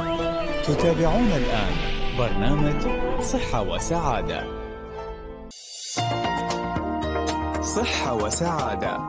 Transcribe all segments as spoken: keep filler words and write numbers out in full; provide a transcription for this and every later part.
تتابعون الآن برنامج صحة وسعادة. صحة وسعادة.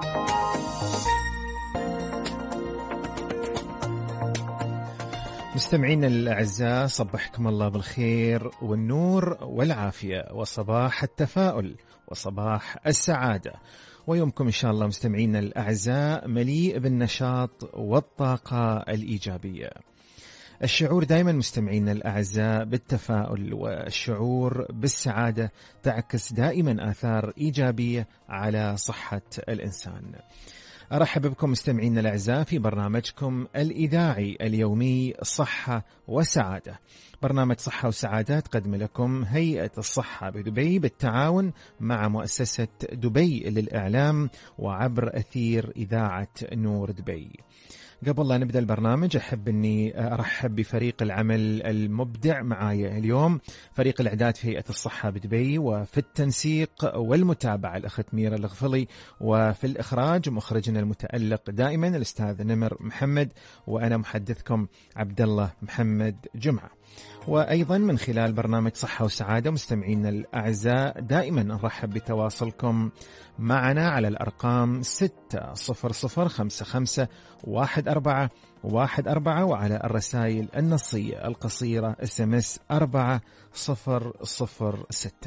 مستمعينا الأعزاء، صبحكم الله بالخير والنور والعافية وصباح التفاؤل وصباح السعادة، ويومكم إن شاء الله مستمعينا الأعزاء مليء بالنشاط والطاقة الإيجابية. الشعور دائما مستمعينا الأعزاء بالتفاؤل والشعور بالسعادة تعكس دائما آثار إيجابية على صحة الإنسان. أرحب بكم مستمعينا الأعزاء في برنامجكم الإذاعي اليومي صحة وسعادة. برنامج صحة وسعادة تقدم لكم هيئة الصحة بدبي بالتعاون مع مؤسسة دبي للإعلام وعبر أثير إذاعة نور دبي. قبل لا نبدأ البرنامج أحب أني أرحب بفريق العمل المبدع معايا اليوم، فريق الإعداد في هيئة الصحة بدبي، وفي التنسيق والمتابعة الأخت ميرا الغفلي، وفي الإخراج مخرجنا المتألق دائما الأستاذ نمر محمد، وأنا محدثكم عبد الله محمد جمعة. وأيضا من خلال برنامج صحة وسعادة مستمعينا الأعزاء دائما نرحب بتواصلكم معنا على الأرقام ستة صفر صفر خمسة خمسة واحد أربعة واحد أربعة، وعلى الرسائل النصية القصيرة اس ام اس أربعة صفر صفر ستة.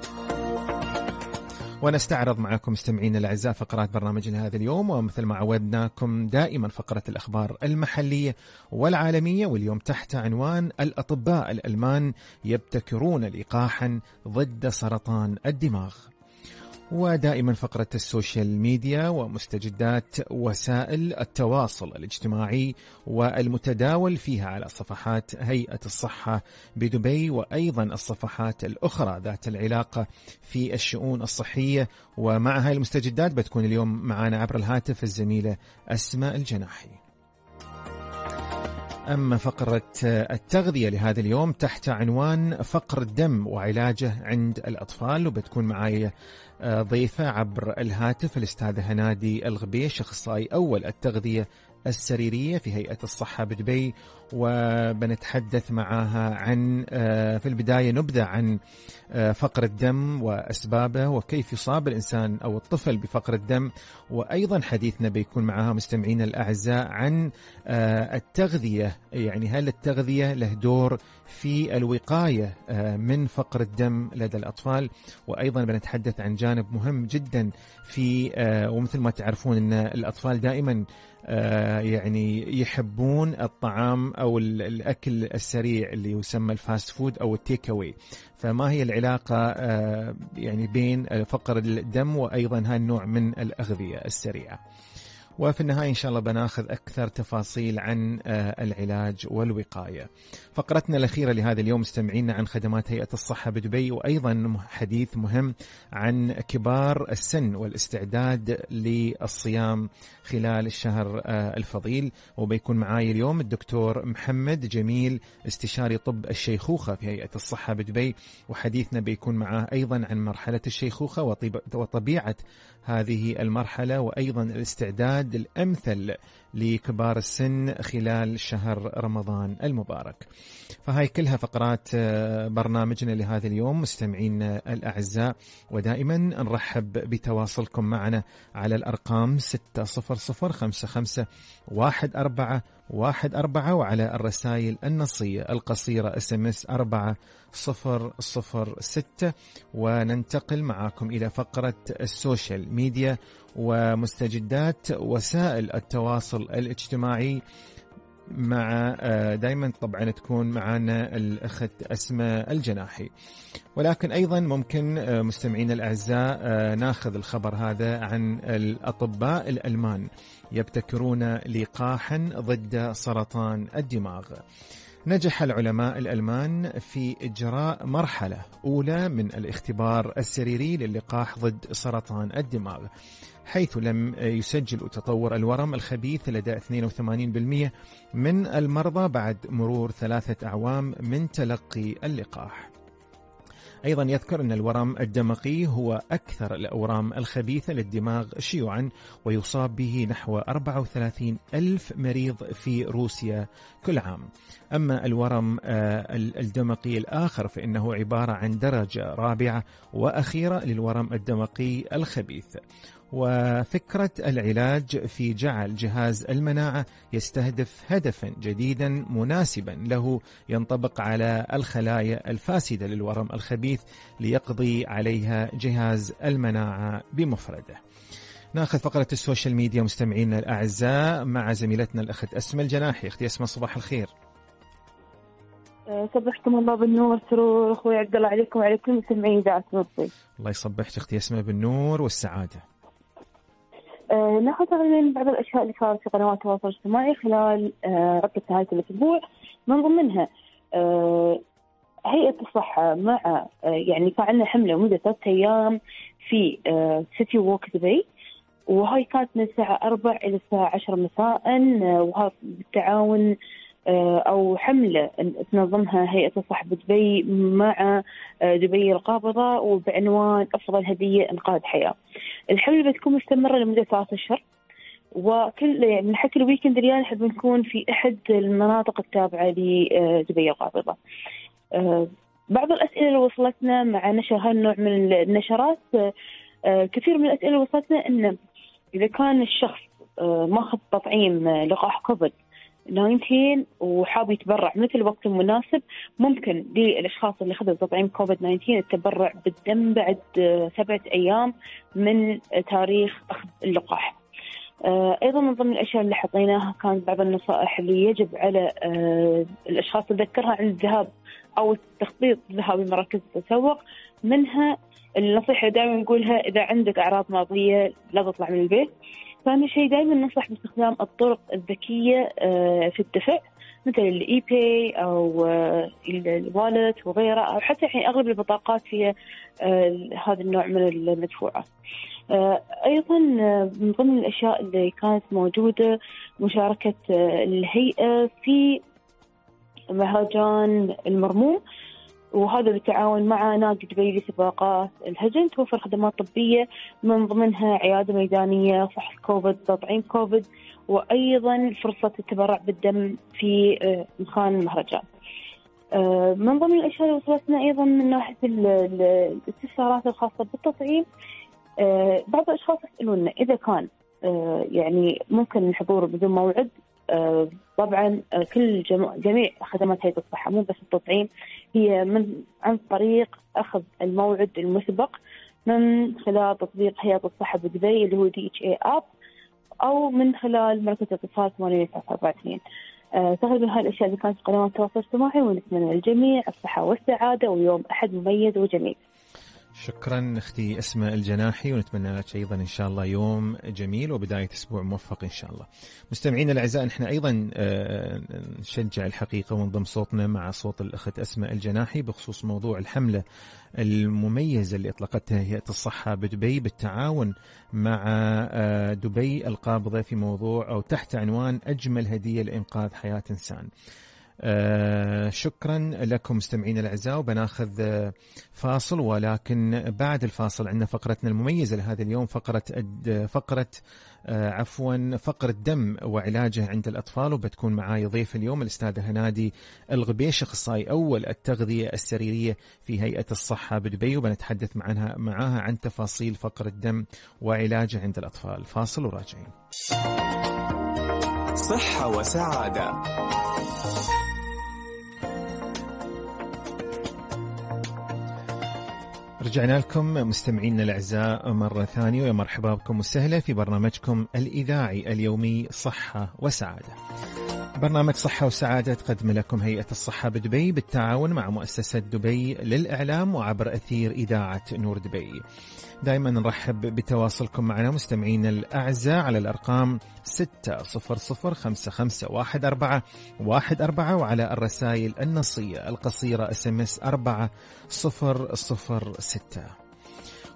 ونستعرض معكم مستمعين الأعزاء فقرات برنامجنا هذا اليوم، ومثل ما عودناكم دائما فقرة الأخبار المحلية والعالمية، واليوم تحت عنوان الأطباء الألمان يبتكرون لقاحا ضد سرطان الدماغ. ودائما فقرة السوشيال ميديا ومستجدات وسائل التواصل الاجتماعي والمتداول فيها على صفحات هيئة الصحة بدبي، وأيضا الصفحات الأخرى ذات العلاقة في الشؤون الصحية. ومع هاي المستجدات بتكون اليوم معنا عبر الهاتف الزميلة أسماء الجناحي. أما فقرة التغذية لهذا اليوم تحت عنوان فقر الدم وعلاجه عند الأطفال، وبتكون معايا ضيفة عبر الهاتف الأستاذة هنادي الغبيش، أخصائي أول التغذية السريرية في هيئة الصحة بدبي، وبنتحدث معها عن في البداية نبدأ عن فقر الدم وأسبابه وكيف يصاب الإنسان أو الطفل بفقر الدم، وأيضا حديثنا بيكون معها مستمعين الأعزاء عن التغذية، يعني هل التغذية له دور في الوقاية من فقر الدم لدى الأطفال. وأيضا بنتحدث عن جانب مهم جدا في ومثل ما تعرفون أن الأطفال دائما يعني يحبون الطعام أو الأكل السريع اللي يسمى الفاست فود أو التيك أواي. فما هي العلاقة يعني بين فقر الدم وأيضا هذا النوع من الأغذية السريعة؟ وفي النهاية إن شاء الله بناخذ أكثر تفاصيل عن العلاج والوقاية. فقرتنا الأخيرة لهذا اليوم مستمعينا عن خدمات هيئة الصحة بدبي، وأيضا حديث مهم عن كبار السن والاستعداد للصيام خلال الشهر الفضيل. وبيكون معاي اليوم الدكتور محمد جميل استشاري طب الشيخوخة في هيئة الصحة بدبي، وحديثنا بيكون معاه أيضا عن مرحلة الشيخوخة وطبيعة هذه المرحلة، وأيضا الاستعداد الأمثل لكبار السن خلال شهر رمضان المبارك. فهاي كلها فقرات برنامجنا لهذا اليوم مستمعين الأعزاء، ودائما نرحب بتواصلكم معنا على الأرقام ستة صفر صفر خمسة خمسة واحد أربعة واحد أربعة، وعلى الرسائل النصية القصيرة اس ام اس أربعة صفر صفر ستة. وننتقل معاكم إلى فقرة السوشيال ميديا ومستجدات وسائل التواصل الاجتماعي، مع دائما طبعا تكون معنا الأخت أسماء الجناحي. ولكن أيضا ممكن مستمعين الأعزاء ناخذ الخبر هذا عن الأطباء الألمان يبتكرون لقاحا ضد سرطان الدماغ. نجح العلماء الألمان في إجراء مرحلة أولى من الاختبار السريري للقاح ضد سرطان الدماغ، حيث لم يسجل تطور الورم الخبيث لدى اثنين وثمانين بالمئة من المرضى بعد مرور ثلاثة أعوام من تلقي اللقاح. أيضا يذكر أن الورم الدمقي هو أكثر الأورام الخبيثة للدماغ شيوعا، ويصاب به نحو أربعة وثلاثين ألف مريض في روسيا كل عام. أما الورم الدمقي الآخر فإنه عبارة عن درجة رابعة وأخيرة للورم الدمقي الخبيث. وفكرة العلاج في جعل جهاز المناعة يستهدف هدفا جديدا مناسبا له ينطبق على الخلايا الفاسدة للورم الخبيث ليقضي عليها جهاز المناعة بمفرده. ناخذ فقرة السوشيال ميديا مستمعينا الأعزاء مع زميلتنا الأخت أسماء الجناحي. أختي أسماء صباح الخير. صبحكم الله بالنور والسرور أخوي عبد الله عليكم وعلى كل مستمعين إذاعة نصي. الله يصبحك أختي أسماء بالنور والسعادة. أه ناخذ تقريبا بعض الأشياء اللي صارت في قنوات التواصل الاجتماعي خلال أه عطلة نهاية الأسبوع، من ضمنها أه هيئة الصحة مع أه يعني كان عندنا حملة مدة ثلاثة أيام في أه سيتي ووك دبي، وهاي كانت من الساعة أربع إلى الساعة عشر مساء، أه وهذا بالتعاون أو حملة تنظمها هيئة الصحة بدبي مع دبي القابضة وبعنوان أفضل هدية إنقاذ حياة. الحملة بتكون مستمرة لمدة ثلاثة أشهر، وكل من حتى الويكند الجاي حد بنكون في أحد المناطق التابعة لدبي القابضة. بعض الأسئلة اللي وصلتنا مع نشر هالنوع من النشرات، كثير من الأسئلة اللي وصلتنا إن إذا كان الشخص ماخذ تطعيم لقاح كوفيد تسعة عشر وحاب يتبرع مثل الوقت المناسب، ممكن للأشخاص اللي خذوا تطعيم كوفيد تسعة عشر التبرع بالدم بعد سبعة أيام من تاريخ أخذ اللقاح. أيضا من ضمن الأشياء اللي حطيناها كانت بعض النصائح اللي يجب على الأشخاص تذكرها عند الذهاب أو التخطيط الذهاب لمراكز التسوق. منها النصيحة دائما نقولها إذا عندك أعراض مرضية لا تطلع من البيت. ثاني شيء دائما ننصح باستخدام الطرق الذكية في الدفع مثل الإي باي أو الوالت وغيرها، أو حتى الحين أغلب البطاقات فيها هذا النوع من المدفوعات. أيضا من ضمن الأشياء اللي كانت موجودة مشاركة الهيئة في مهرجان المرموم، وهذا بالتعاون مع نادي دبي لسباقات الهجن، توفر خدمات طبية من ضمنها عيادة ميدانية، فحص كوفيد، تطعيم كوفيد، وأيضا فرصة التبرع بالدم في مكان المهرجان. من ضمن الأشياء اللي وصلتنا أيضا من ناحية الاستفسارات الخاصة بالتطعيم، بعض الأشخاص يسألوننا إذا كان يعني ممكن الحضور بدون موعد. طبعا كل جميع خدمات هيئة الصحة مو بس التطعيم، هي من عن طريق أخذ الموعد المسبق من خلال تطبيق هيئة الصحة بدبي اللي هو دي اتش اي اب، أو من خلال مركز اتصال ثمانية تسعة أربعة اثنين. تقريبا هاي الأشياء اللي كانت في قنوات التواصل الاجتماعي، ونتمنى للجميع الصحة والسعادة ويوم أحد مميز وجميل. شكرا أختي أسماء الجناحي، ونتمنى لك أيضا إن شاء الله يوم جميل وبداية أسبوع موفق إن شاء الله. مستمعينا الأعزاء، نحن أيضا نشجع الحقيقة ونضم صوتنا مع صوت الأخت أسماء الجناحي بخصوص موضوع الحملة المميزة اللي أطلقتها هيئة الصحة بدبي بالتعاون مع دبي القابضة في موضوع أو تحت عنوان أجمل هدية لإنقاذ حياة إنسان. آه شكرا لكم مستمعين الأعزاء، وبناخذ آه فاصل، ولكن بعد الفاصل عندنا فقرتنا المميزة لهذا اليوم، فقرة فقرة آه عفوا فقرة دم وعلاجه عند الأطفال، وبتكون معاي ضيف اليوم الأستاذة هنادي الغبيش، أخصائي أول التغذية السريرية في هيئة الصحة بدبي، وبنتحدث معها معاها عن تفاصيل فقرة دم وعلاجه عند الأطفال. فاصل وراجعين. صحة وسعادة. رجعنا لكم مستمعينا الأعزاء مرة ثانية، ومرحبا بكم وسهلا في برنامجكم الإذاعي اليومي صحة وسعادة. برنامج صحة وسعادة تقدم لكم هيئة الصحة بدبي بالتعاون مع مؤسسة دبي للإعلام وعبر أثير إذاعة نور دبي. دائما نرحب بتواصلكم معنا مستمعين الأعزاء على الأرقام ستة صفر صفر خمسة خمسة واحد أربعة واحد أربعة، وعلى الرسائل النصية القصيرة اس ام اس أربعة صفر صفر ستة.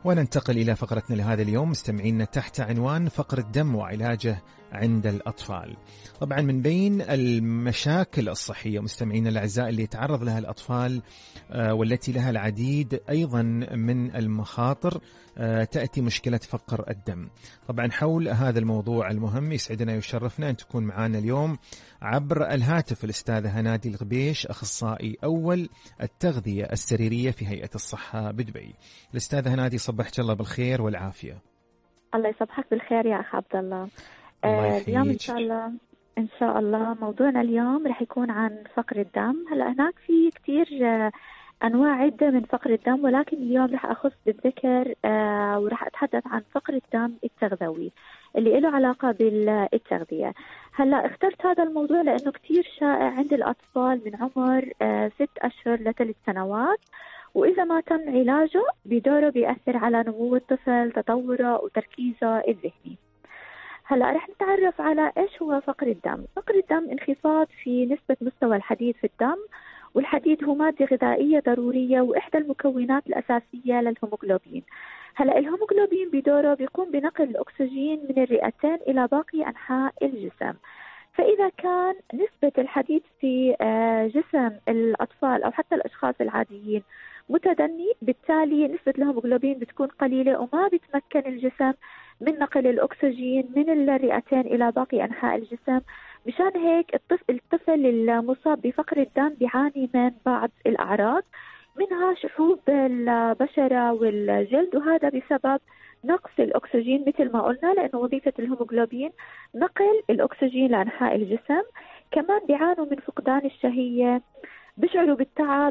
وننتقل إلى فقرتنا لهذا اليوم مستمعينا تحت عنوان فقر الدم وعلاجه عند الأطفال. طبعا من بين المشاكل الصحية مستمعينا الأعزاء اللي يتعرض لها الأطفال والتي لها العديد أيضا من المخاطر تأتي مشكلة فقر الدم. طبعا حول هذا الموضوع المهم يسعدنا ويشرفنا أن تكون معنا اليوم عبر الهاتف الأستاذة هنادي الغبيش، أخصائي أول التغذية السريرية في هيئة الصحة بدبي. الأستاذة هنادي صبحك الله بالخير والعافية. الله يصبحك بالخير يا أخ عبد الله. الله اليوم إن شاء الله إن شاء الله موضوعنا اليوم رح يكون عن فقر الدم. هلا هناك في كتير أنواع عدة من فقر الدم، ولكن اليوم رح أخص بالذكر آه ورح أتحدث عن فقر الدم التغذوي اللي له علاقة بالتغذية. هلا اخترت هذا الموضوع لأنه كتير شائع عند الأطفال من عمر آه ست أشهر لثلاث سنوات، وإذا ما تم علاجه بدوره بيأثر على نمو الطفل، تطوره وتركيزه الذهني. هلا رح نتعرف على إيش هو فقر الدم. فقر الدم انخفاض في نسبة مستوى الحديد في الدم، والحديد هو مادة غذائية ضرورية وإحدى المكونات الأساسية للهيموغلوبين. هلا الهيموغلوبين بدوره بيقوم بنقل الأكسجين من الرئتين إلى باقي أنحاء الجسم. فإذا كان نسبة الحديد في جسم الأطفال أو حتى الأشخاص العاديين متدني، بالتالي نسبة الهيموغلوبين بتكون قليلة وما بتمكن الجسم من نقل الأكسجين من الرئتين إلى باقي أنحاء الجسم. مشان هيك الطفل, الطفل المصاب بفقر الدم بيعاني من بعض الأعراض، منها شحوب البشرة والجلد، وهذا بسبب نقص الأكسجين مثل ما قلنا، لأنه وظيفة الهيموغلوبين نقل الأكسجين لأنحاء الجسم. كمان بيعانوا من فقدان الشهية، بيشعروا بالتعب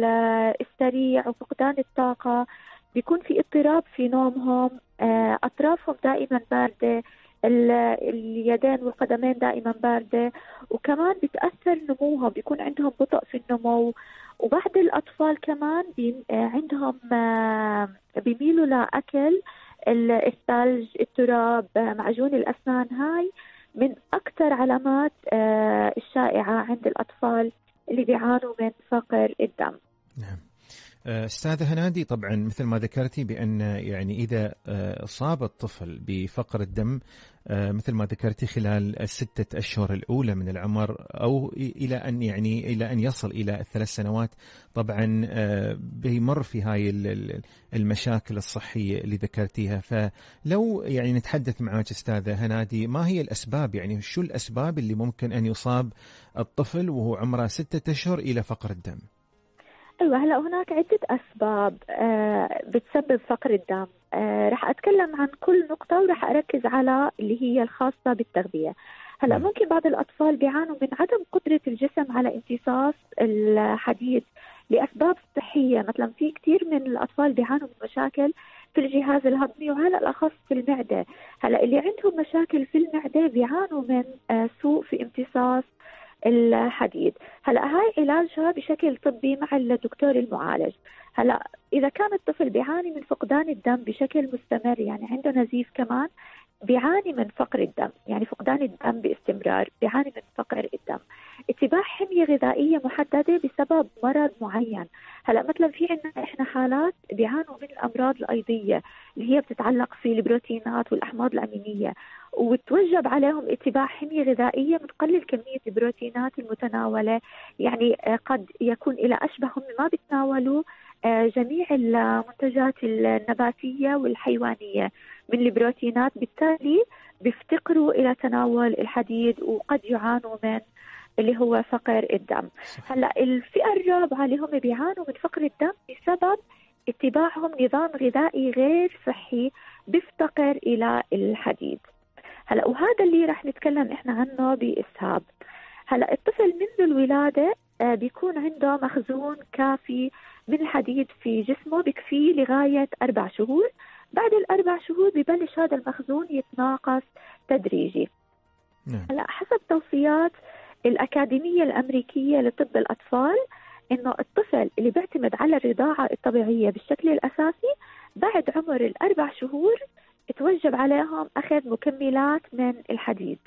السريع وفقدان الطاقة، بيكون في اضطراب في نومهم، أطرافهم دائما باردة، اليدين والقدمين دائما باردة، وكمان بتأثر نموهم، بيكون عندهم بطء في النمو. وبعض الأطفال كمان بي عندهم بيميلوا لأكل الثلج، التراب، معجون الأسنان. هاي من أكثر علامات الشائعة عند الأطفال اللي بيعانوا من فقر الدم. نعم. أستاذة هنادي، طبعا مثل ما ذكرتي بأن يعني إذا أصاب الطفل بفقر الدم مثل ما ذكرتي خلال الستة أشهر الأولى من العمر أو إلى أن يعني إلى أن يصل إلى الثلاث سنوات، طبعا بيمر في هاي المشاكل الصحية اللي ذكرتيها. فلو يعني نتحدث معك أستاذة هنادي، ما هي الأسباب، يعني شو الأسباب اللي ممكن أن يصاب الطفل وهو عمره ستة أشهر إلى فقر الدم؟ أيوة، هلا هناك عدة أسباب آه بتسبب فقر الدم. آه رح أتكلم عن كل نقطة ورح أركز على اللي هي الخاصة بالتغذية. هلا ممكن بعض الأطفال بيعانوا من عدم قدرة الجسم على امتصاص الحديد لأسباب صحية، مثلا في كتير من الأطفال بيعانوا من مشاكل في الجهاز الهضمي وعلى الأخص في المعدة. هلا اللي عندهم مشاكل في المعدة بيعانوا من آه سوء في امتصاص الحديد. هلا هاي علاجها بشكل طبي مع الدكتور المعالج. هلا اذا كان الطفل بيعاني من فقدان الدم بشكل مستمر، يعني عنده نزيف كمان، بيعاني من فقر الدم، يعني فقدان الدم باستمرار، بيعاني من فقر الدم. اتباع حمية غذائية محددة بسبب مرض معين. هلا مثلا في عندنا احنا حالات بيعانوا من الامراض الايضية اللي هي بتتعلق في البروتينات والاحماض الامينية، وتوجب عليهم اتباع حمية غذائية بتقلل كمية البروتينات المتناولة. يعني قد يكون إلى أشبه هم ما بتناولوا جميع المنتجات النباتية والحيوانية من البروتينات، بالتالي بيفتقروا إلى تناول الحديد وقد يعانوا من اللي هو فقر الدم. هلا الفئة الرابعة اللي هم بيعانوا من فقر الدم بسبب اتباعهم نظام غذائي غير صحي بيفتقر إلى الحديد. هلا وهذا اللي رح نتكلم احنا عنه بإسهاب. هلا الطفل منذ الولادة آه بيكون عنده مخزون كافي من الحديد في جسمه بكفيه لغاية أربع شهور. بعد الأربع شهور ببلش هذا المخزون يتناقص تدريجي. نعم. هلا حسب توصيات الأكاديمية الأمريكية لطب الأطفال، إنه الطفل اللي بيعتمد على الرضاعة الطبيعية بالشكل الأساسي بعد عمر الأربع شهور يتوجب عليهم أخذ مكملات من الحديد،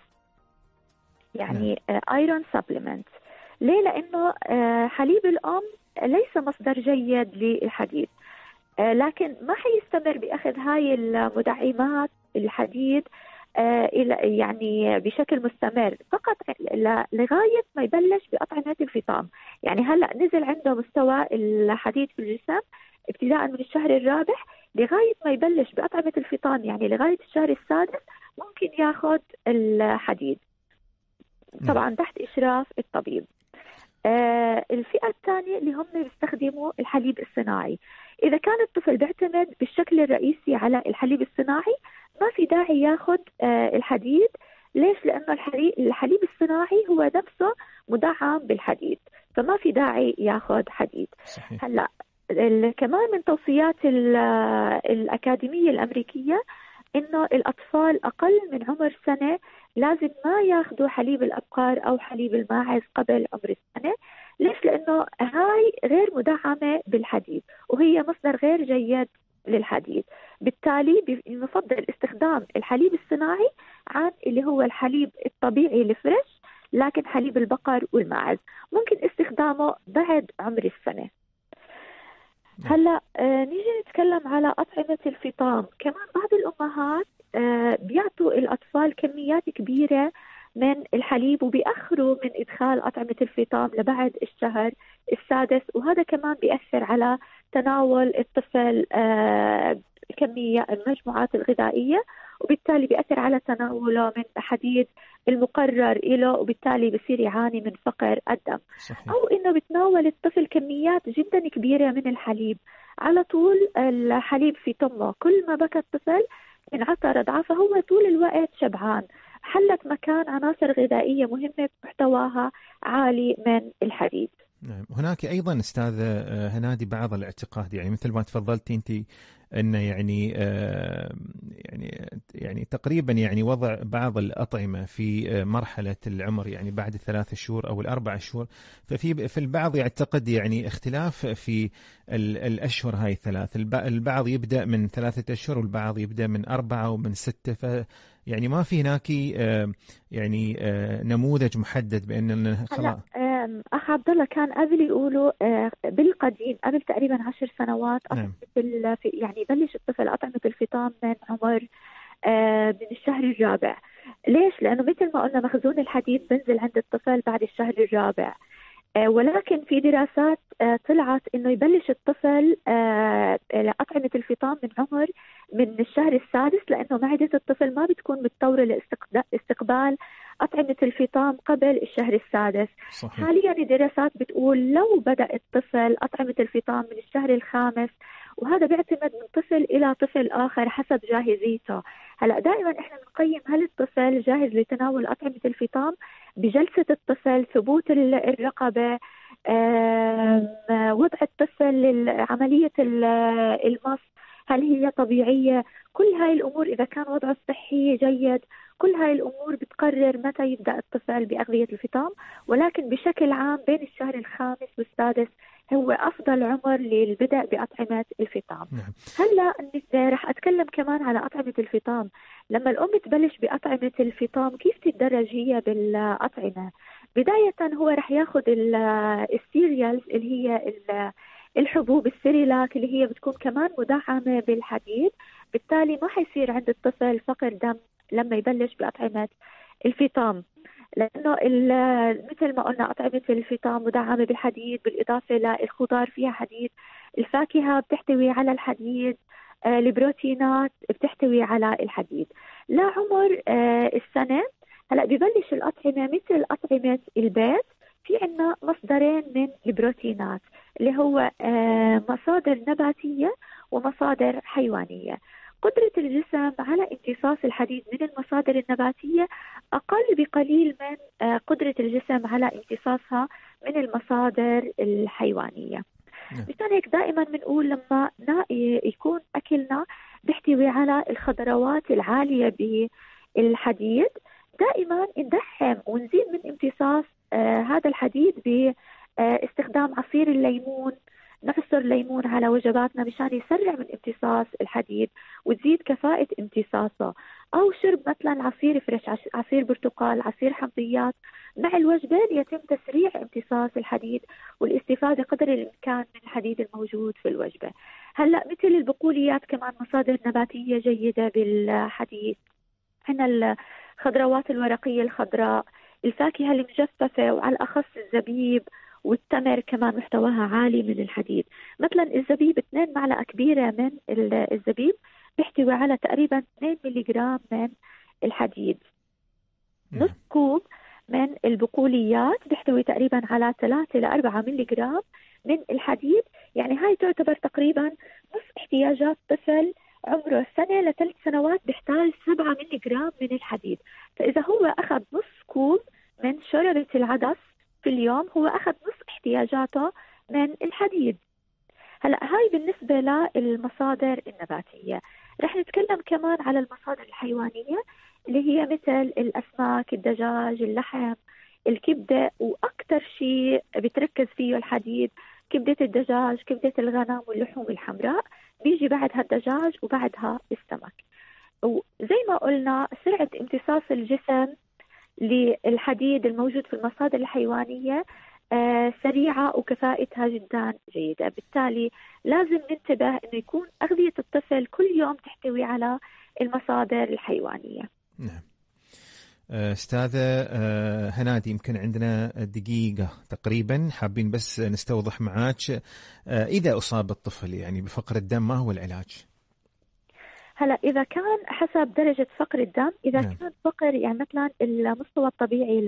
يعني ايرون سبلمنت. ليه؟ لأنه حليب الأم ليس مصدر جيد للحديد. لكن ما حيستمر بأخذ هاي المدعمات الحديد إلى يعني بشكل مستمر، فقط لغاية ما يبلش بأطعمة الفطام. يعني هلأ نزل عنده مستوى الحديد في الجسم ابتداء من الشهر الرابع لغاية ما يبلش بأطعمة الفطام، يعني لغاية الشهر السادس ممكن ياخذ الحديد طبعا تحت إشراف الطبيب. آه الفئة الثانية اللي هم بيستخدموا الحليب الصناعي. إذا كان الطفل بيعتمد بالشكل الرئيسي على الحليب الصناعي ما في داعي ياخذ آه الحديد. ليش؟ لأنه الحليب, الحليب الصناعي هو نفسه مدعم بالحديد، فما في داعي ياخذ حديد. صحيح. هلا كمان من توصيات الأكاديمية الأمريكية إنه الأطفال أقل من عمر سنة لازم ما ياخذوا حليب الأبقار أو حليب الماعز قبل عمر السنة. ليش؟ لأنه هاي غير مدعمة بالحديد وهي مصدر غير جيد للحديد، بالتالي يفضل استخدام الحليب الصناعي عن اللي هو الحليب الطبيعي الفريش، لكن حليب البقر والماعز ممكن استخدامه بعد عمر السنة. هلا آه نيجي نتكلم على أطعمة الفطام. كمان بعض الأمهات آه بيعطوا الأطفال كميات كبيرة من الحليب وبيأخروا من إدخال أطعمة الفطام لبعد الشهر السادس، وهذا كمان بيأثر على تناول الطفل آه كمية المجموعات الغذائية، وبالتالي بيأثر على تناوله من الحديد المقرر له، وبالتالي بصير يعاني من فقر الدم. صحيح. أو إنه بتناول الطفل كميات جدا كبيرة من الحليب على طول، الحليب في تمه، كل ما بكى الطفل انعطى رضعه فهو طول الوقت شبعان، حلت مكان عناصر غذائية مهمة محتواها عالي من الحديد. نعم. هناك أيضا أستاذ هنادي بعض الاعتقاد، يعني مثل ما تفضلتي أنت أنه يعني آه يعني يعني تقريبا يعني وضع بعض الأطعمة في مرحلة العمر يعني بعد الثلاث شهور أو الأربع شهور، ففي في البعض يعتقد يعني اختلاف في الأشهر هاي الثلاث، البعض يبدأ من ثلاثة أشهر والبعض يبدأ من أربعة ومن ستة، ف يعني ما في هناك آه يعني آه نموذج محدد بأن خلاص. أخ عبد الله كان قبل يقولوا بالقديم قبل تقريبا عشر سنوات أطعمة نعم. يعني بلش الطفل أطعمة الفطام من عمر من الشهر الرابع. ليش؟ لأنه مثل ما قلنا مخزون الحديد بنزل عند الطفل بعد الشهر الرابع، ولكن في دراسات طلعت إنه يبلش الطفل أطعمة الفطام من عمر من الشهر السادس، لأنه معدة الطفل ما بتكون متطورة لاستقبال أطعمة الفطام قبل الشهر السادس. صحيح. حاليا الدراسات بتقول لو بدأ الطفل أطعمة الفطام من الشهر الخامس، وهذا بيعتمد من طفل إلى طفل آخر حسب جاهزيته. هلأ دائما إحنا بنقيم هل الطفل جاهز لتناول أطعمة الفطام بجلسة الطفل، ثبوت الرقبة، وضع الطفل عملية المص هل هي طبيعية. كل هاي الأمور إذا كان وضعه الصحي جيد، كل هاي الأمور بتقرر متى يبدأ الطفل بأغذية الفطام. ولكن بشكل عام بين الشهر الخامس والسادس هو أفضل عمر للبدء بأطعمة الفطام. نعم. هلا رح أتكلم كمان على أطعمة الفطام. لما الأم تبلش بأطعمة الفطام كيف تتدرج هي بالأطعمة؟ بداية هو رح ياخد السيريالز اللي هي الحبوب السيريلاك اللي هي بتكون كمان مدعمة بالحديد، بالتالي ما حيصير عند الطفل فقر دم لما يبلش بأطعمة الفطام، لأنه مثل ما قلنا أطعمة الفطام مدعمة بالحديد، بالإضافة للخضار فيها حديد، الفاكهة بتحتوي على الحديد، آه البروتينات بتحتوي على الحديد. لا عمر آه السنة هلأ ببلش الأطعمة مثل أطعمة البيت، في عنا مصدرين من البروتينات اللي هو آه مصادر نباتية ومصادر حيوانية. قدرة الجسم على امتصاص الحديد من المصادر النباتية أقل بقليل من قدرة الجسم على امتصاصها من المصادر الحيوانية. مثلا هيك دائما بنقول لما يكون أكلنا بيحتوي على الخضروات العالية بالحديد دائما ندعم ونزيد من امتصاص آه هذا الحديد باستخدام عصير الليمون، نعصر ليمون على وجباتنا مشان يسرع من امتصاص الحديد وتزيد كفاءة امتصاصه. أو شرب مثلا عصير فريش، عصير برتقال، عصير حمضيات مع الوجبة ليتم تسريع امتصاص الحديد والاستفادة قدر الإمكان من الحديد الموجود في الوجبة. هلأ مثل البقوليات كمان مصادر نباتية جيدة بالحديد، عندنا الخضروات الورقية الخضراء، الفاكهة المجففة وعلى الأخص الزبيب والتمر كمان محتواها عالي من الحديد. مثلا الزبيب اثنين معلقة كبيرة من الزبيب بيحتوي على تقريبا اثنين ملغرام من الحديد. نص كوب من البقوليات بيحتوي تقريبا على ثلاثة إلى أربعة ملغرام من الحديد. يعني هاي تعتبر تقريبا نص احتياجات طفل عمره سنة لثلاث سنوات بيحتاج سبعة ملغرام من الحديد. فإذا هو أخذ نص كوب من شوربة العدس في اليوم هو أخذ نص احتياجاته من الحديد. هلأ هاي بالنسبة للمصادر النباتية. رح نتكلم كمان على المصادر الحيوانية اللي هي مثل الأسماك، الدجاج، اللحم، الكبدة، وأكثر شيء بتركز فيه الحديد كبدة الدجاج، كبدة الغنم واللحوم الحمراء، بيجي بعدها الدجاج وبعدها السمك. وزي ما قلنا سرعة امتصاص الجسم للحديد الموجود في المصادر الحيوانية آه سريعة وكفاءتها جدا جيدة. بالتالي لازم ننتبه أنه يكون أغذية الطفل كل يوم تحتوي على المصادر الحيوانية. نعم. أستاذة هنادي، يمكن عندنا دقيقة تقريبا، حابين بس نستوضح معاك إذا أصاب الطفل يعني بفقر الدم ما هو العلاج؟ هلا إذا كان حسب درجة فقر الدم، إذا نعم. كان فقر يعني مثلا المستوى الطبيعي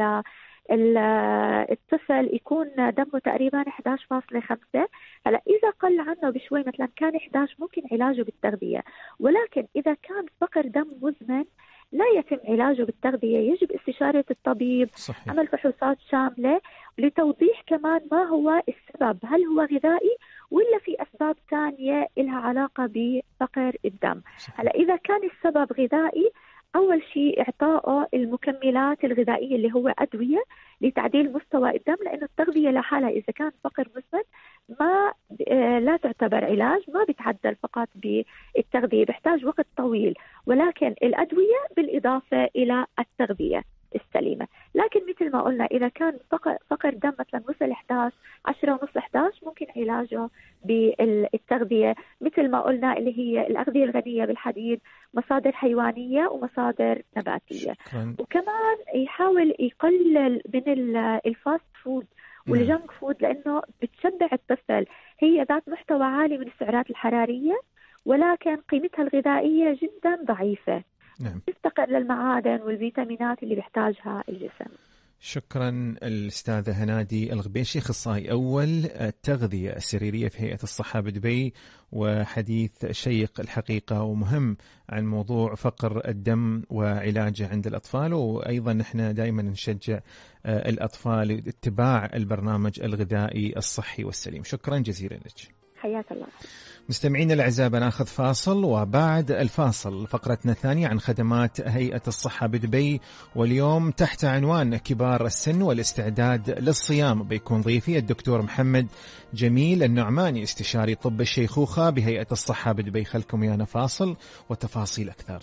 للطفل يكون دمه تقريبا إحدى عشر فاصلة خمسة. هلا إذا قل عنه بشوي مثلا كان إحدى عشر ممكن علاجه بالتغذية. ولكن إذا كان فقر دم مزمن لا يتم علاجه بالتغذية، يجب استشارة الطبيب. صحيح. عمل فحوصات شاملة لتوضيح كمان ما هو السبب، هل هو غذائي ولا في أسباب ثانية لها علاقة بفقر الدم. هلا إذا كان السبب غذائي، أول شيء إعطائه المكملات الغذائية اللي هو أدوية لتعديل مستوى الدم، لأنه التغذية لحالها إذا كان فقر مزمن ما لا تعتبر علاج، ما بتعدل فقط بالتغذية، بيحتاج وقت طويل، ولكن الأدوية بالإضافة إلى التغذية السليمة. لكن مثل ما قلنا إذا كان فقر, فقر دم مثلا وصل إحدى عشر عشرة ونص إحدى عشر ممكن علاجه بالتغذية مثل ما قلنا اللي هي الأغذية الغنية بالحديد، مصادر حيوانية ومصادر نباتية. شكرا. وكمان يحاول يقلل من الفاست فود والجنك فود لأنه بتشبع الطفل، هي ذات محتوى عالي من السعرات الحرارية ولكن قيمتها الغذائية جدا ضعيفة. نعم. تفتقر للمعادن والفيتامينات اللي بيحتاجها الجسم. شكرا الأستاذة هنادي الغبيشي، أخصائي أول التغذية السريرية في هيئة الصحة بدبي، وحديث شيق الحقيقة ومهم عن موضوع فقر الدم وعلاجه عند الأطفال. وأيضا نحن دائما نشجع الأطفال اتباع البرنامج الغذائي الصحي والسليم. شكرا جزيلا لك. حياك الله. مستمعينا الأعزاء بناخذ فاصل، وبعد الفاصل فقرتنا الثانية عن خدمات هيئة الصحة بدبي، واليوم تحت عنوان كبار السن والاستعداد للصيام. بيكون ضيفي الدكتور محمد جميل النعماني، استشاري طب الشيخوخة بهيئة الصحة بدبي. خلكم ويانا فاصل وتفاصيل أكثر.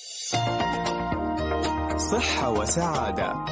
صحة وسعادة.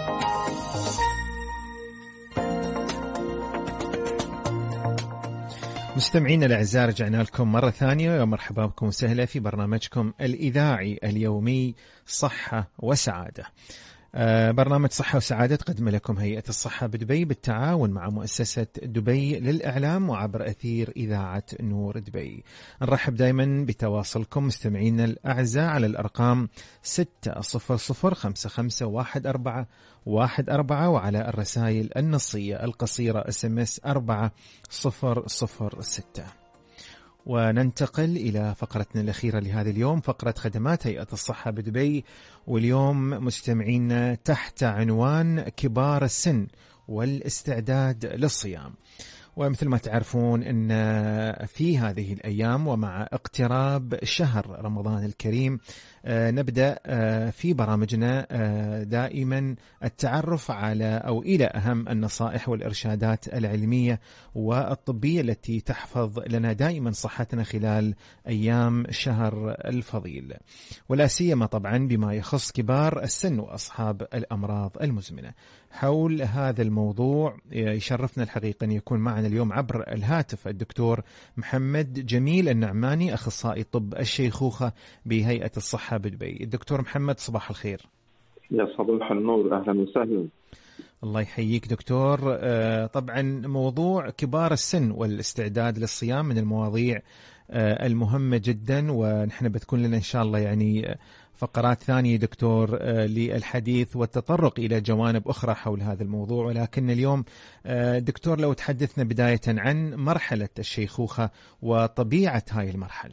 مستمعينا الأعزاء، رجعنا لكم مرة ثانية ومرحبا بكم وسهلا في برنامجكم الإذاعي اليومي صحة وسعادة. آه برنامج صحة وسعادة تقدم لكم هيئة الصحة بدبي بالتعاون مع مؤسسة دبي للإعلام وعبر أثير إذاعة نور دبي. نرحب دائما بتواصلكم مستمعينا الأعزاء على الأرقام ستة صفر صفر خمسة خمسة واحد أربعة واحد أربعة، وعلى الرسائل النصية القصيرة اس ام اس أربعة صفر صفر ستة. وننتقل إلى فقرتنا الأخيرة لهذا اليوم، فقرة خدمات هيئة الصحة بدبي. واليوم مستمعينا تحت عنوان كبار السن والاستعداد للصيام. ومثل ما تعرفون أن في هذه الأيام ومع اقتراب شهر رمضان الكريم نبدأ في برامجنا دائما التعرف على أو إلى أهم النصائح والإرشادات العلمية والطبية التي تحفظ لنا دائما صحتنا خلال أيام شهر الفضيل، ولا سيما طبعا بما يخص كبار السن وأصحاب الأمراض المزمنة. حول هذا الموضوع يشرفنا الحقيقة أن يكون معنا اليوم عبر الهاتف الدكتور محمد جميل النعماني، أخصائي طب الشيخوخة بهيئة الصحة بدبي. الدكتور محمد صباح الخير. يا صباح النور، أهلا وسهلا. الله يحييك دكتور. طبعا موضوع كبار السن والاستعداد للصيام من المواضيع المهمة جدا، ونحن بتكون لنا إن شاء الله يعني فقرات ثانية دكتور للحديث والتطرق إلى جوانب أخرى حول هذا الموضوع، ولكن اليوم دكتور لو تحدثنا بداية عن مرحلة الشيخوخة وطبيعة هاي المرحلة.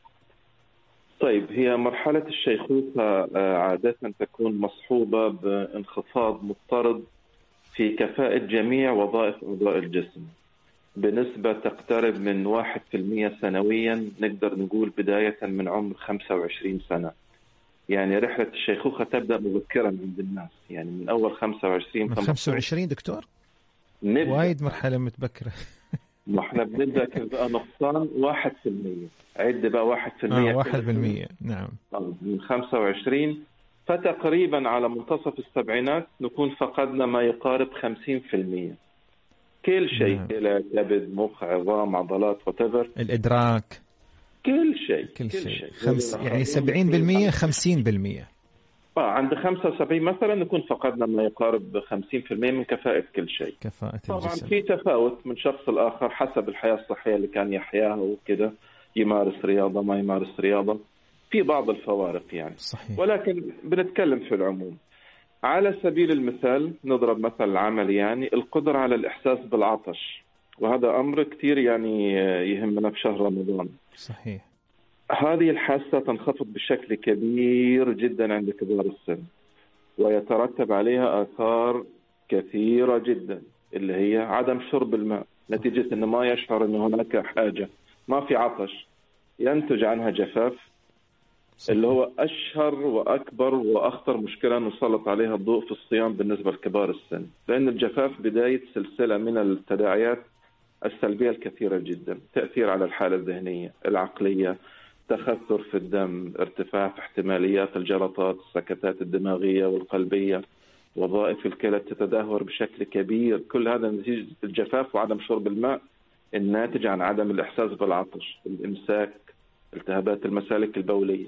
طيب، هي مرحلة الشيخوخة عادة تكون مصحوبة بانخفاض مضطرد في كفاءة جميع وظائف أعضاء الجسم بنسبة تقترب من واحد في المية سنويا، نقدر نقول بداية من عمر خمسة وعشرين سنة. يعني رحلة الشيخوخة تبدأ مبكرا عند الناس، يعني من أول خمسة وعشرين. من خمسة وعشرين دكتور؟ وايد مرحلة متبكرة. ما احنا بنبدأ بقى نقصان واحد في المية، عد بقى واحد في المية. آه واحد في المية، نعم. من خمسة وعشرين، فتقريبا على منتصف السبعينات نكون فقدنا ما يقارب خمسين في المية. كل شيء، نعم. كلى، كبد، مخ، عظام، عضلات، وتفر، الإدراك، كل شيء كل شيء, شيء. خمس يعني سبعين بالمية خمسين بالمية. آه عند خمسة وسبعين مثلا نكون فقدنا ما يقارب خمسين في المية من كفاءة كل شيء. كفاءة طبعا الجسم. في تفاوت من شخص الآخر حسب الحياة الصحية اللي كان يحياها وكده، يمارس رياضة ما يمارس رياضة، في بعض الفوارق يعني. صحيح. ولكن بنتكلم في العموم. على سبيل المثال نضرب مثل عملي، يعني القدرة على الإحساس بالعطش، وهذا أمر كتير يعني يهمنا في شهر رمضان. صحيح. هذه الحاسة تنخفض بشكل كبير جدا عند كبار السن، ويترتب عليها آثار كثيرة جدا، اللي هي عدم شرب الماء نتيجة أنه ما يشعر أن هناك حاجة، ما في عطش، ينتج عنها جفاف. صحيح. اللي هو أشهر وأكبر وأخطر مشكلة نسلط عليها الضوء في الصيام بالنسبة لكبار السن، لأن الجفاف بداية سلسلة من التداعيات السلبية الكثيرة جدا، تأثير على الحالة الذهنية، العقلية، تخثر في الدم، ارتفاع في احتماليات الجلطات، السكتات الدماغية والقلبية، وظائف الكلى تتدهور بشكل كبير. كل هذا نتيجة الجفاف وعدم شرب الماء الناتج عن عدم الإحساس بالعطش، الإمساك، التهابات المسالك البولية.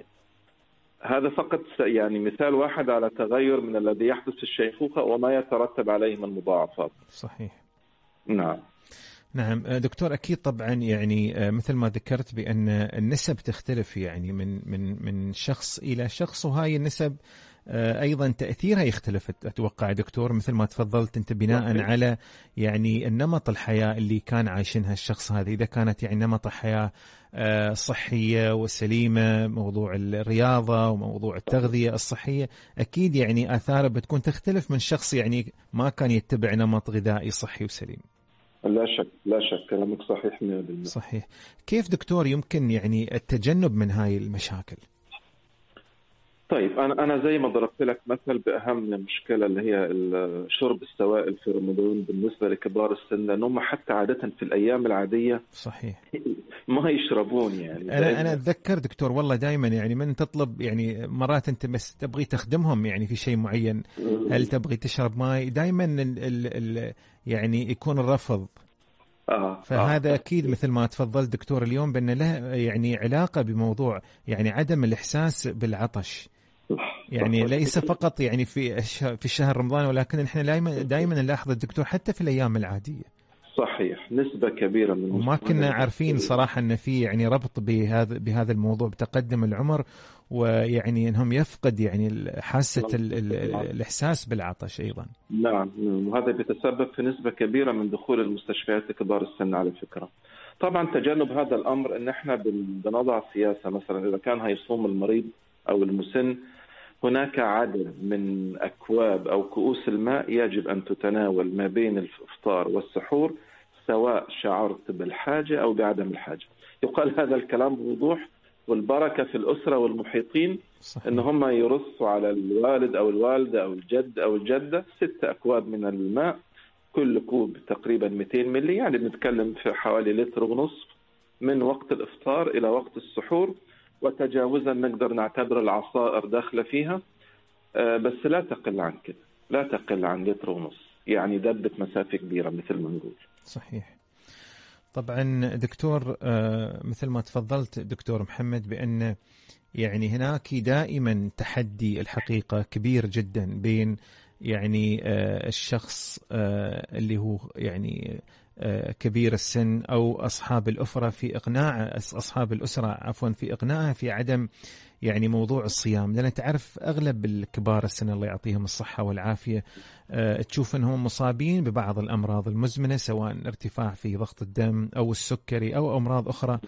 هذا فقط يعني مثال واحد على تغير من الذي يحدث في الشيخوخة وما يترتب عليه من مضاعفات. صحيح. نعم. نعم دكتور، أكيد طبعا يعني مثل ما ذكرت بأن النسب تختلف يعني من من من شخص إلى شخص، وهاي النسب أيضا تأثيرها يختلف أتوقع دكتور، مثل ما تفضلت أنت بناء صحيح. على يعني النمط الحياة اللي كان عايشينها الشخص هذا. إذا كانت يعني نمط حياة صحية وسليمة، موضوع الرياضة وموضوع التغذية الصحية، أكيد يعني آثارها بتكون تختلف من شخص يعني ما كان يتبع نمط غذائي صحي وسليم. لا شك لا شك كلامك صحيح مية بالمية. صحيح. كيف دكتور يمكن يعني التجنب من هاي المشاكل؟ طيب أنا أنا زي ما ضربت لك مثل بأهم المشكلة اللي هي شرب السوائل في رمضان بالنسبة لكبار السن، لأنهم حتى عادة في الأيام العادية صحيح ما يشربون. يعني أنا أنا أتذكر دكتور والله دائما يعني من تطلب يعني مرات أنت بس تبغي تخدمهم يعني في شيء معين، هل تبغي تشرب ماء، دائما ال ال ال يعني يكون الرفض. آه فهذا آه. أكيد مثل ما تفضل دكتور اليوم بأن له يعني علاقة بموضوع يعني عدم الإحساس بالعطش، يعني ليس فقط يعني في في شهر رمضان، ولكن احنا دائما دائما نلاحظ الدكتور حتى في الايام العاديه. صحيح، نسبه كبيره من وما كنا عارفين صراحه ان في يعني ربط بهذا بهذا الموضوع بتقدم العمر، ويعني انهم يفقد يعني حاسه الاحساس بالعطش ايضا. نعم، وهذا بيتسبب في نسبه كبيره من دخول المستشفيات لكبار السن على فكره. طبعا تجنب هذا الامر ان احنا بنضع سياسه، مثلا اذا كان هيصوم المريض او المسن هناك عدد من أكواب أو كؤوس الماء يجب أن تتناول ما بين الإفطار والسحور سواء شعرت بالحاجة أو بعدم الحاجة. يقال هذا الكلام بوضوح، والبركة في الأسرة والمحيطين صحيح. إن هم يرصوا على الوالد أو الوالدة أو الجد أو الجدة ستة أكواب من الماء، كل كوب تقريبا مئتين ملي، يعني بنتكلم في حوالي لتر ونصف من وقت الإفطار إلى وقت السحور، وتجاوزا نقدر نعتبر العصائر داخلة فيها، بس لا تقل عن كده، لا تقل عن لتر ونص، يعني دبت مسافة كبيرة مثل ما نقول. صحيح. طبعا دكتور مثل ما تفضلت دكتور محمد بأن يعني هناك دائما تحدي الحقيقة كبير جدا بين يعني الشخص اللي هو يعني كبير السن أو أصحاب الأسرة في إقناع أصحاب الأسرة عفوا في إقناعها في عدم يعني موضوع الصيام، لأن تعرف أغلب الكبار السن الله يعطيهم الصحة والعافية أه تشوف أنهم مصابين ببعض الأمراض المزمنة، سواء ارتفاع في ضغط الدم أو السكري أو أمراض أخرى،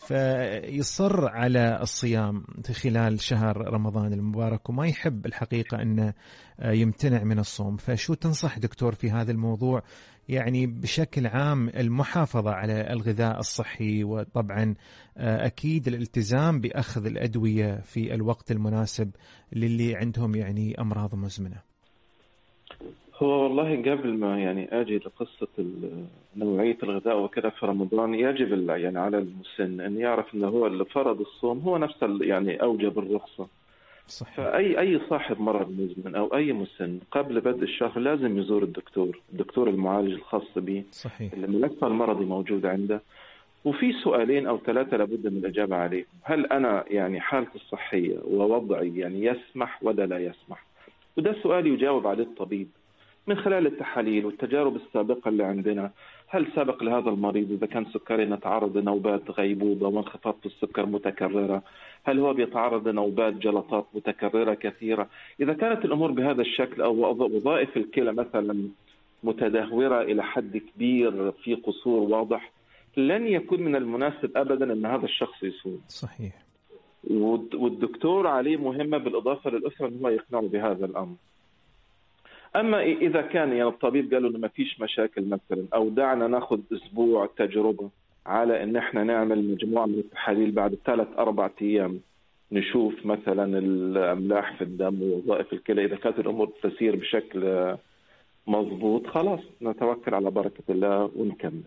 فيصر على الصيام في خلال شهر رمضان المبارك وما يحب الحقيقة أنه يمتنع من الصوم. فشو تنصح دكتور في هذا الموضوع؟ يعني بشكل عام المحافظة على الغذاء الصحي، وطبعا أكيد الالتزام بأخذ الأدوية في الوقت المناسب للي عندهم يعني أمراض مزمنة. هو والله قبل ما يعني أجي لقصة نوعية الغذاء وكذا في رمضان، يجب يعني على المسن أن يعرف أنه هو اللي فرض الصوم هو نفسه يعني أوجب الرخصة. صحيح. فأي أي صاحب مرض مزمن أو أي مسن قبل بدء الشهر لازم يزور الدكتور، الدكتور المعالج الخاص به صحيح. اللي الملف المرضي موجود عنده، وفي سؤالين أو ثلاثة لابد من الإجابة عليه. هل أنا يعني حالتي الصحية ووضعي يعني يسمح ولا لا يسمح؟ وده سؤال يجاوب عليه الطبيب من خلال التحاليل والتجارب السابقة اللي عندنا. هل سبق لهذا المريض إذا كان سكري نتعرض لنوبات غيبوبة وانخفاض في السكر متكررة؟ هل هو بيتعرض لنوبات جلطات متكررة كثيرة؟ إذا كانت الأمور بهذا الشكل أو وظائف الكلى مثلا متدهورة إلى حد كبير في قصور واضح، لن يكون من المناسب أبدا أن هذا الشخص يصوم. صحيح. والدكتور عليه مهمة بالإضافة للأسرة أنه يقنعوا بهذا الأمر. أما إذا كان يعني الطبيب قالوا إنه ما فيش مشاكل مثلا، أو دعنا ناخذ أسبوع تجربة على إن إحنا نعمل مجموعة من التحاليل بعد ثلاث أربع أيام نشوف مثلا الأملاح في الدم ووظائف الكلى، إذا كانت الأمور تسير بشكل مضبوط خلاص نتوكل على بركة الله ونكمل.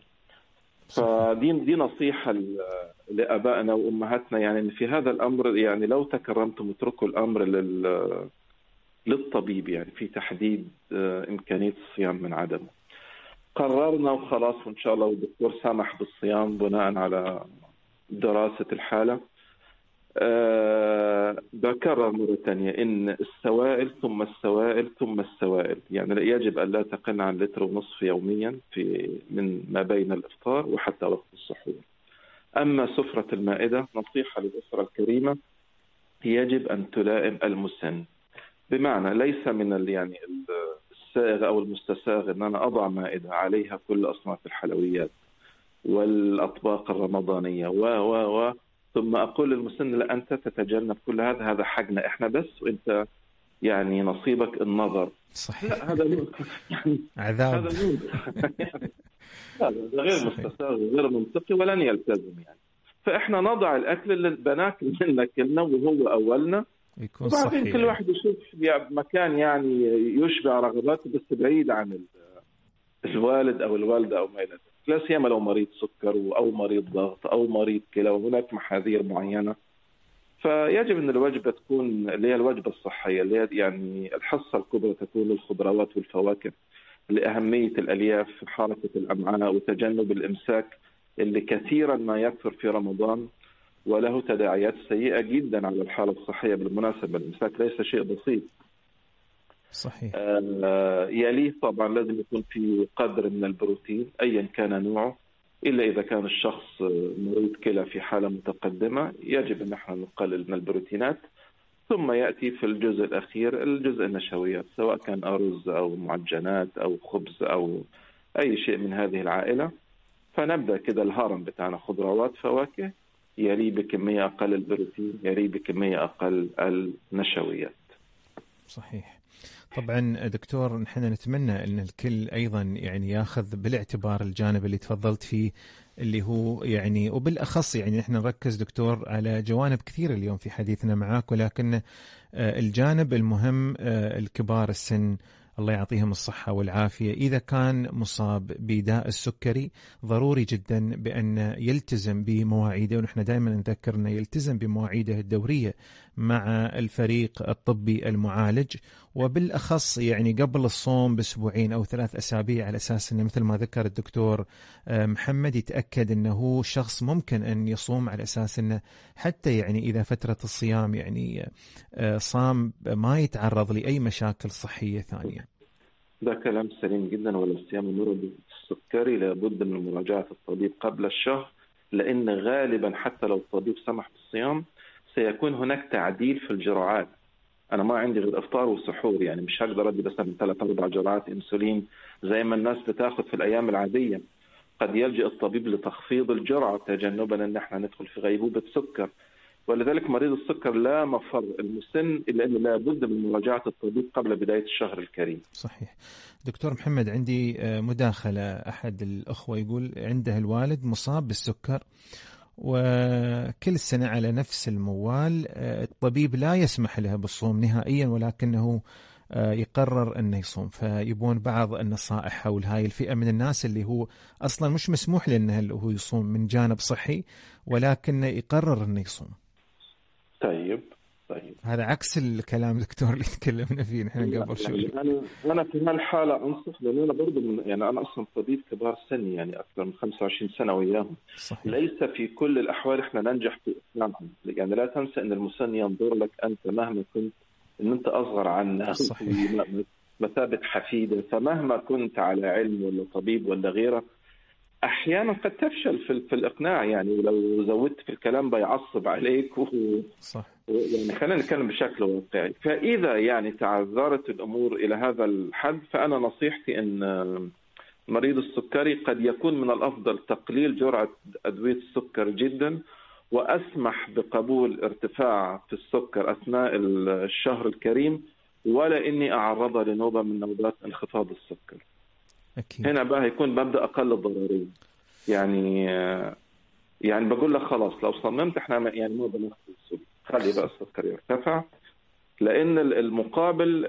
فدي دي نصيحة لآبائنا وأمهاتنا، يعني إن في هذا الأمر يعني لو تكرمتم اتركوا الأمر لل للطبيب يعني في تحديد إمكانية الصيام من عدمه. قررنا وخلاص وإن شاء الله والدكتور سامح بالصيام بناء على دراسة الحالة. أه بكرر مرة ثانية إن السوائل ثم السوائل ثم السوائل، يعني يجب أن لا تقل عن لتر ونصف يوميا في من ما بين الإفطار وحتى وقت السحور. أما سفرة المائدة نصيحة للأسرة الكريمة يجب أن تلائم المسن، بمعنى ليس من يعني السائغ أو المستساغ أن أنا أضع مائدة عليها كل أصناف الحلويات والأطباق الرمضانية و و و ثم أقول للمسن لا أنت تتجنب كل هذا، هذا حقنا إحنا بس وأنت يعني نصيبك النظر. صحيح. لا هذا يعني عذاب. هذا هذا غير مستساغ غير منطقي ولن يلتزم يعني. فإحنا نضع الأكل اللي بناكل منه كلنا وهو أولنا، يكون صحي. كل واحد يشوف مكان يعني يشبع رغباته بس بعيد عن الوالد أو الوالدة أو ما إلى ذلك، لا سيما لو مريض سكر أو مريض ضغط أو مريض كلى، وهناك محاذير معينة. فيجب أن الوجبة تكون اللي هي الوجبة الصحية اللي هي يعني الحصة الكبرى تكون الخضروات والفواكه لأهمية الألياف في حركة الأمعاء وتجنب الإمساك اللي كثيرا ما يكثر في رمضان وله تداعيات سيئة جدا على الحالة الصحية. بالمناسبة الإمساك ليس شيء بسيط. صحيح. آه يليه طبعا لازم يكون في قدر من البروتين أيا كان نوعه، إلا إذا كان الشخص مريض كلى في حالة متقدمة يجب أن احنا نقلل من البروتينات. ثم يأتي في الجزء الأخير الجزء النشويات، سواء كان أرز أو معجنات أو خبز أو أي شيء من هذه العائلة. فنبدأ كده الهرم بتاعنا خضروات فواكه، يلي بكمية أقل البروتين، يلي بكمية أقل النشويات. صحيح. طبعا دكتور، نحن نتمنى أن الكل أيضا يعني ياخذ بالاعتبار الجانب اللي تفضلت فيه، اللي هو يعني وبالأخص يعني نحن نركز دكتور على جوانب كثيرة اليوم في حديثنا معك، ولكن الجانب المهم الكبار السن الله يعطيهم الصحة والعافية، إذا كان مصاب بداء السكري ضروري جدا بأن يلتزم بمواعيده، ونحن دائما نذكر أنه يلتزم بمواعيده الدورية مع الفريق الطبي المعالج، وبالأخص يعني قبل الصوم بأسبوعين أو ثلاث أسابيع، على أساس أنه مثل ما ذكر الدكتور محمد يتأكد أنه شخص ممكن أن يصوم، على أساس أنه حتى يعني إذا فترة الصيام يعني صام ما يتعرض لأي مشاكل صحية ثانية. ده كلام سليم جدا. ولا سيما المرض السكري لابد من مراجعة الطبيب قبل الشهر، لأن غالبا حتى لو الطبيب سمح بالصيام سيكون هناك تعديل في الجرعات. أنا ما عندي غير إفطار وسحور، يعني مش هقدر أدي بس من ثلاث أربع جرعات إنسولين زي ما الناس بتاخد في الأيام العادية. قد يلجأ الطبيب لتخفيض الجرعة تجنبا أن احنا ندخل في غيبوبة سكر. ولذلك مريض السكر لا مفر المسن إلا أنه لا بد من مراجعة الطبيب قبل بداية الشهر الكريم. صحيح. دكتور محمد، عندي مداخلة، أحد الأخوة يقول عنده الوالد مصاب بالسكر وكل سنة على نفس الموال، الطبيب لا يسمح له بالصوم نهائيا، ولكنه يقرر أنه يصوم، فيبون بعض النصائح حول هاي الفئة من الناس اللي هو أصلا مش مسموح له أنه هو يصوم من جانب صحي، ولكنه يقرر أنه يصوم. طيب طيب هذا عكس الكلام دكتور اللي تكلمنا فيه نحن قبل شوي. يعني أنا في هالحالة أنصح، لأن أنا برضو من يعني أنا أصلا طبيب كبار سن، يعني أكثر من خمسة وعشرين سنة وياهم. صحيح. ليس في كل الأحوال إحنا ننجح في إقناعهم، يعني لا تنسى أن المسن ينظر لك أنت مهما كنت أن أنت أصغر عنه في مثابة حفيدة، فمهما كنت على علم ولا طبيب ولا غيره أحيانا قد تفشل في, في الإقناع، يعني ولو زودت في الكلام بيعصب عليك و... صح. يعني خلينا نتكلم بشكل واقعي. فإذا يعني تعذرت الأمور إلى هذا الحد، فأنا نصيحتي أن مريض السكري قد يكون من الأفضل تقليل جرعة أدوية السكر جدا، وأسمح بقبول ارتفاع في السكر أثناء الشهر الكريم، ولا إني أعرضه لنوبة من نوبات انخفاض السكر. أكيد. هنا بقى يكون مبدأ أقل الضررين، يعني يعني بقول لك خلاص لو صممت احنا يعني مو بناخد السكر، خلي بقى السكر يرتفع، لأن المقابل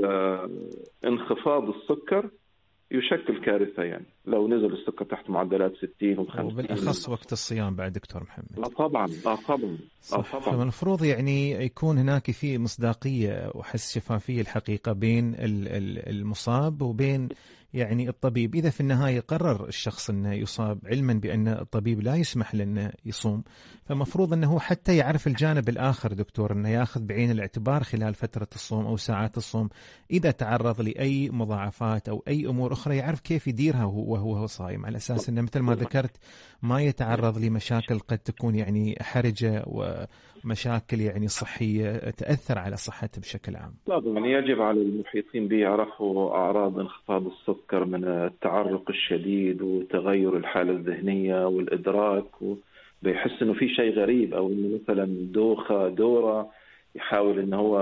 انخفاض السكر يشكل كارثة. يعني لو نزل السكر تحت معدلات ستين وخمسين، وبالأخص وقت الصيام بعد دكتور محمد. لا طبعا لا طبعا لا طبعا. فالمفروض يعني يكون هناك في مصداقية وحس شفافية الحقيقة بين المصاب وبين يعني الطبيب. إذا في النهاية قرر الشخص أنه يصاب علما بأن الطبيب لا يسمح لأنه يصوم، فمفروض أنه حتى يعرف الجانب الآخر دكتور، أنه يأخذ بعين الاعتبار خلال فترة الصوم أو ساعات الصوم إذا تعرض لأي مضاعفات أو أي أمور أخرى، يعرف كيف يديرها وهو صايم، على أساس أنه مثل ما ذكرت ما يتعرض لمشاكل قد تكون يعني حرجة ومشاكل يعني صحية تأثر على صحته بشكل عام. طبعا يجب على المحيطين به يعرفوا أعراض انخفاض السكر من التعرق الشديد وتغير الحالة الذهنية والإدراك، وبيحس إنه في شيء غريب، أو إنه مثلا دوخة دورة يحاول إنه هو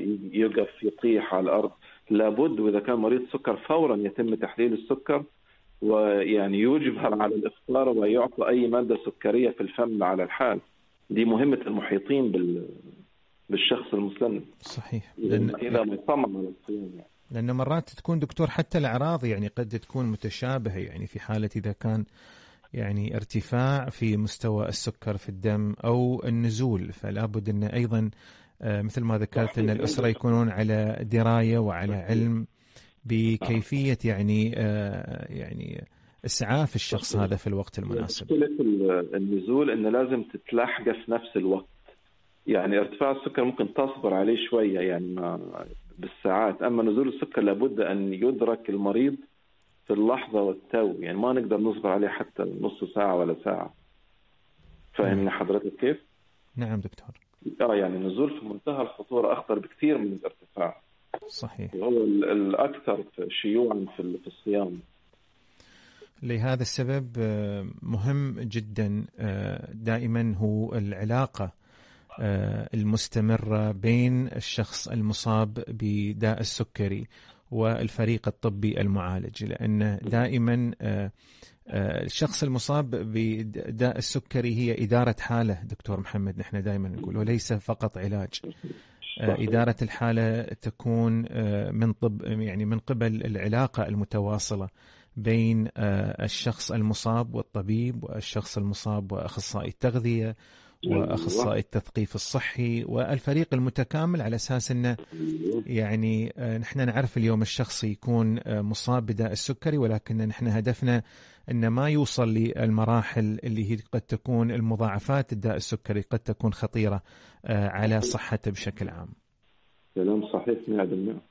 يقف يطيح على الأرض. لابد وإذا كان مريض سكر فورا يتم تحليل السكر، ويعني يجبر على الإفطار ويعطى أي مادة سكرية في الفم على الحال. دي مهمة المحيطين بال بالشخص المسن. صحيح. لأن إذا ما صمم على الصيام يعني. لأن مرات تكون دكتور حتى الأعراض يعني قد تكون متشابهة، يعني في حالة إذا كان يعني ارتفاع في مستوى السكر في الدم أو النزول، فلا بد أن أيضا مثل ما ذكرت أن الأسرة يكونون على دراية وعلى علم بكيفية يعني يعني إسعاف الشخص هذا في الوقت المناسب. مشكلة النزول أن لازم تتلاحق في نفس الوقت، يعني ارتفاع السكر ممكن تصبر عليه شوية يعني بالساعات، أما نزول السكر لابد أن يدرك المريض في اللحظة والتو، يعني ما نقدر نصبر عليه حتى نص ساعة ولا ساعة. فاهمني حضرتك كيف؟ نعم دكتور. آه يعني النزول في منتهى الخطورة أخطر بكثير من الارتفاع. صحيح. وهو الأكثر شيوعا في الصيام. لهذا السبب مهم جدا دائما هو العلاقة المستمرة بين الشخص المصاب بداء السكري والفريق الطبي المعالج، لأن دائما الشخص المصاب بداء السكري هي إدارة حالة دكتور محمد، نحن دائما نقول، وليس فقط علاج. إدارة الحالة تكون من طب يعني من قبل العلاقة المتواصلة بين الشخص المصاب والطبيب، والشخص المصاب وأخصائي التغذية وأخصائي التثقيف الصحي والفريق المتكامل، على أساس أنه يعني نحن نعرف اليوم الشخص يكون مصاب بداء السكري، ولكن نحن هدفنا أن ما يوصل للمراحل اللي هي قد تكون المضاعفات الداء السكري قد تكون خطيرة على صحته بشكل عام. كلام صحيح مئة بالمئة.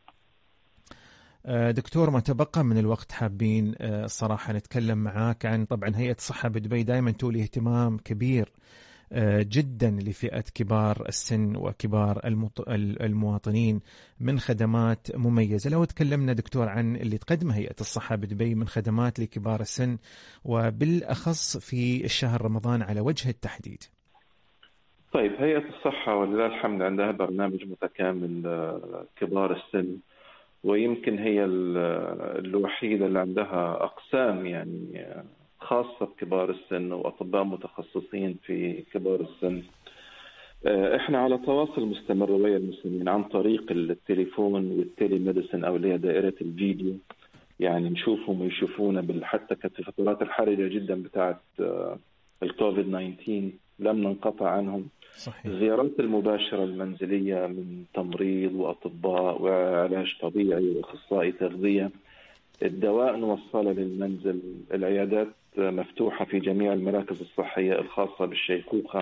دكتور، ما تبقى من الوقت حابين صراحة نتكلم معاك عن، طبعا هيئة الصحة بدبي دائما تولي اهتمام كبير جدا لفئة كبار السن وكبار المواطنين من خدمات مميزة. لو تكلمنا دكتور عن اللي تقدمه هيئة الصحة بدبي من خدمات لكبار السن، وبالأخص في الشهر رمضان على وجه التحديد. طيب، هيئة الصحة ولله الحمد عندها برنامج متكامل كبار السن، ويمكن هي الوحيدة اللي عندها أقسام يعني خاصة بكبار السن وأطباء متخصصين في كبار السن. إحنا على تواصل مستمر ويا المسلمين عن طريق التليفون والتيلي ميديسن، أو اللي هي دائرة الفيديو، يعني نشوفهم ويشوفونا. حتى كانت في الفترات الحرجة جدا بتاعت الكوفيد تسعة عشر لم ننقطع عنهم. صحيح. الزيارات المباشرة المنزلية من تمريض وأطباء وعلاج طبيعي وأخصائي تغذية، الدواء نوصله للمنزل، العيادات مفتوحة في جميع المراكز الصحية الخاصة بالشيخوخة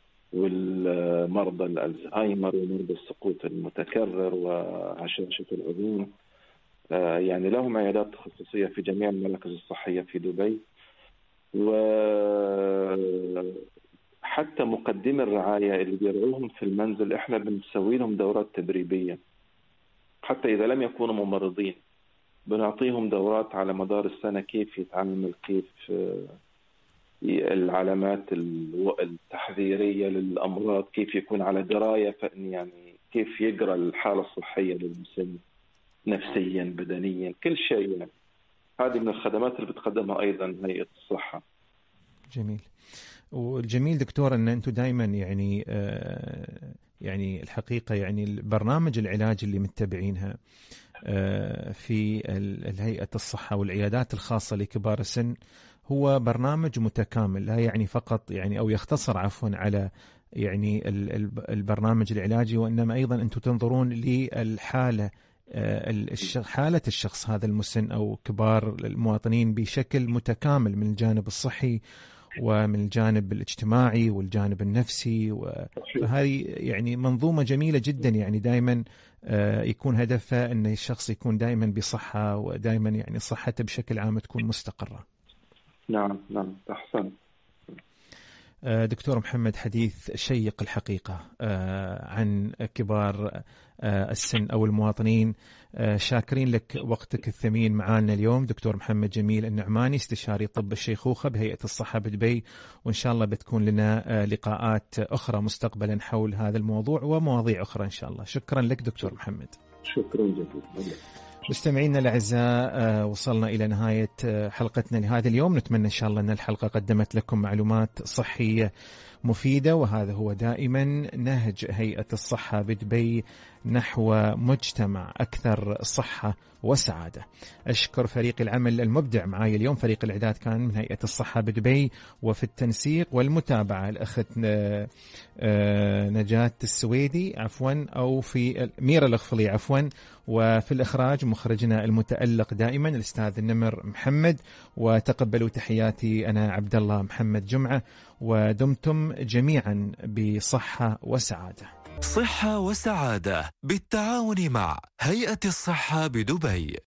والمرضى الألزهايمر ومرضى السقوط المتكرر وهشاشة العظام. يعني لهم عيادات تخصصية في جميع المراكز الصحية في دبي. وحتى مقدمي الرعاية اللي بيرعوهم في المنزل احنا بنسوي لهم دورات تدريبية، حتى إذا لم يكونوا ممرضين بنعطيهم دورات على مدار السنة كيف يتعامل، كيف العلامات التحذيرية للأمراض، كيف يكون على دراية يعني كيف يقرأ الحالة الصحية للمسن نفسيا بدنيا كل شيء. يعني هذه من الخدمات اللي بتقدمها أيضا هيئة الصحة. جميل. والجميل دكتور أن أنتم دائما يعني آه يعني الحقيقة يعني البرنامج العلاج اللي متبعينها في الهيئة الصحة والعيادات الخاصة لكبار السن هو برنامج متكامل، لا يعني فقط يعني أو يختصر عفوا على يعني البرنامج العلاجي، وإنما أيضا أنتم تنظرون للحالة حالة الشخص هذا المسن أو كبار المواطنين بشكل متكامل من الجانب الصحي ومن الجانب الاجتماعي والجانب النفسي. فهذه يعني منظومة جميلة جدا، يعني دائما يكون هدفها أن الشخص يكون دائما بصحة، ودائما يعني صحته بشكل عام تكون مستقرة. نعم نعم أحسن. دكتور محمد، حديث شيق الحقيقة عن كبار السن أو المواطنين. شاكرين لك وقتك الثمين معانا اليوم دكتور محمد جميل النعماني، استشاري طب الشيخوخة بهيئة الصحة بدبي، وإن شاء الله بتكون لنا لقاءات أخرى مستقبلا حول هذا الموضوع ومواضيع أخرى إن شاء الله. شكرا لك دكتور محمد. شكرا جزيلا. مستمعينا الأعزاء، وصلنا إلى نهاية حلقتنا لهذا اليوم. نتمنى إن شاء الله أن الحلقة قدمت لكم معلومات صحية مفيدة، وهذا هو دائما نهج هيئة الصحة بدبي نحو مجتمع أكثر صحة وسعادة. أشكر فريق العمل المبدع معي اليوم، فريق الإعداد كان من هيئة الصحة بدبي، وفي التنسيق والمتابعة الأخت نجاة السويدي عفوا أو في ميرا الأغفلي عفوا، وفي الإخراج مخرجنا المتألق دائما الأستاذ النمر محمد. وتقبلوا تحياتي، أنا عبد الله محمد جمعة، ودمتم جميعا بصحة وسعادة. صحة وسعادة بالتعاون مع هيئة الصحة بدبي.